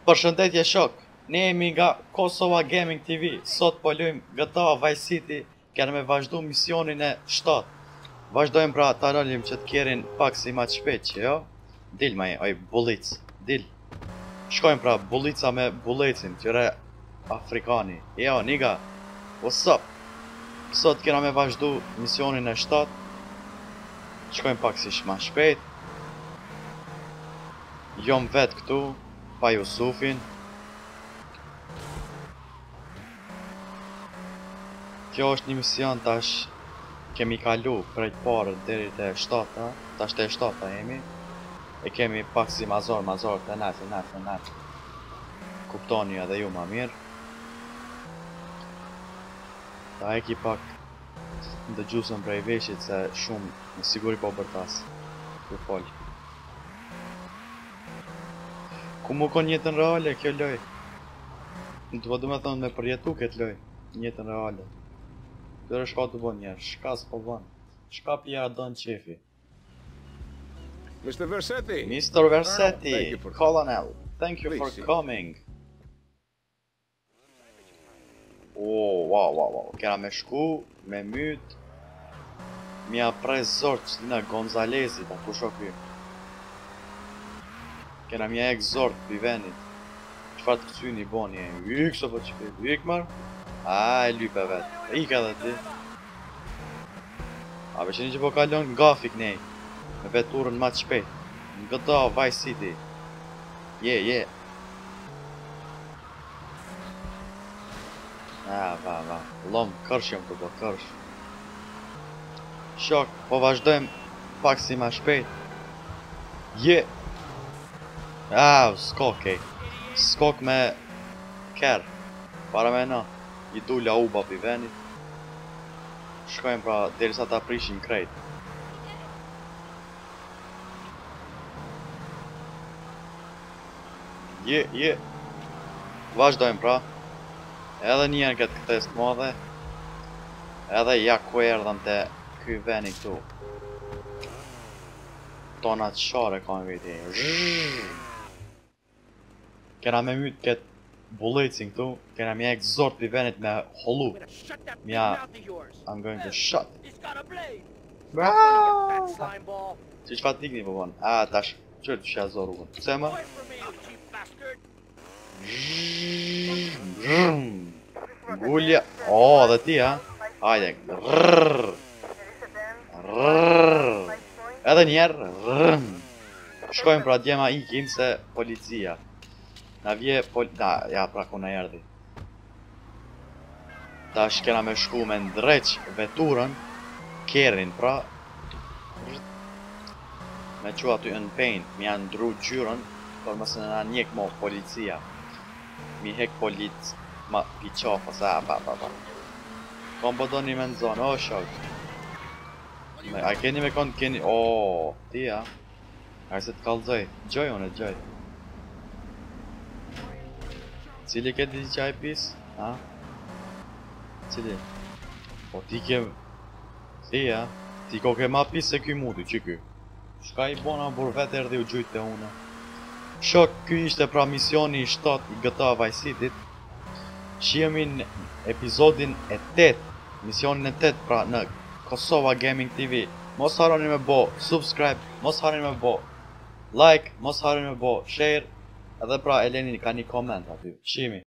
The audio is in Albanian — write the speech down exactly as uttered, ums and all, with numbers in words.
Përshëndetje shok, ne jemi nga Kosova Gaming T V, sot po luajm G T A Vice City, kena me vazhdu misionin e shtatë. Vazhdojmë pra ta ralim që t'kjerin pak si ma shpejt që jo. Dil ma oj bullic, dil. Shkojmë pra bullica me bullecin, qëre Afrikani. Jo, niga, what's up? Sot kena me vazhdu misionin e shtatë. Shkojmë pak si shma shpejt. Jom vet këtu, pa Jusufin. Kjo është një mision tash kemi kalu prej parë deri te shtata, tash te shtata jemi. E kemi pak si mazor, mazor të natë, natë, natë. Kuptoni edhe ju ma mirë. Ta eki pak ndëgjusën prej veshit se shumë në siguri po bërtas. Për folë. Ku mu kon jetën reale kjo loj? Në të vëdu me thonë me përjetu këtë loj, jetën reale. Kërë shka të bon njerë, shka s'po bon. Shka pja don qefi. Mister Versetti. Mister Versetti, Thank you for- Colonel, thank you Please for sit. coming. Oh, wow, wow, wow, kena me shku, me myt. Mja prej zort që në Gonzalezi, ta ku shoky. Kena mja ek zort për venit. Qfar të kësyni boni e yk so po qëpë, yk marë? A, e lype vetë, ik edhe ti. A për qeni që po kalon gafik nej, me veturën ma të shpejt. Në G T A Vice City. Je, je. A, va, va, lom, kërsh jom të po, kërsh. Shok, po vazhdojmë pak si ma shpejt. Je. Ah, skok e. Skok me ker. Para me na. I dula uba pi venit. Shkojmë pra derisa ta prishin krejt. Je, je. Vazhdojmë pra. Edhe njën këtë këtes të madhe. Edhe ja ku erdhëm të ky veni këtu. Tonat share ka në viti. Kena me myt këtë bullecin këtu. Kena me ek zort për venit me hollu. Mja, I'm going to shut. Që që fa t'ikni po bon? A, tash, qërë të shja zor ugon. Pse më? Gulja. O, dhe ti, ha? Hajde. Rrrr. Rrrr. Edhe njerë. Rrrr. Shkojmë pra djema ikim se policia. Na vje pol... Da, ja pra ku na erdi. Tash kena me shku me ndreq veturën. Kerin pra. Me që aty në paint. Mi janë ndru gjyrën. Por mësë në na njek mo policia. Mi hek polic. Ma pi qafa se a pa pa pa. Kom po do një me në zonë, o shok. Me, a keni me konë keni... O, ti a. A se të kalzoj. Gjoj unë e gjoj. Cili ke di qaj pis? Ha? Cili? O ti ke... Ti a? Ti ko ke ma pis se ky muti, që ky? Shka i bona bur vet erdi u gjujt të une. Shok, ky ishte pra misioni i shtatë i G T A Vice City. Shihemi në episodin e tetë. Misionin e tetë pra në Kosova Gaming T V. Mos harroni me bo subscribe, mos harroni me bo like, mos harroni me bo share. Edhe pra e leni ka një koment aty. Shihemi.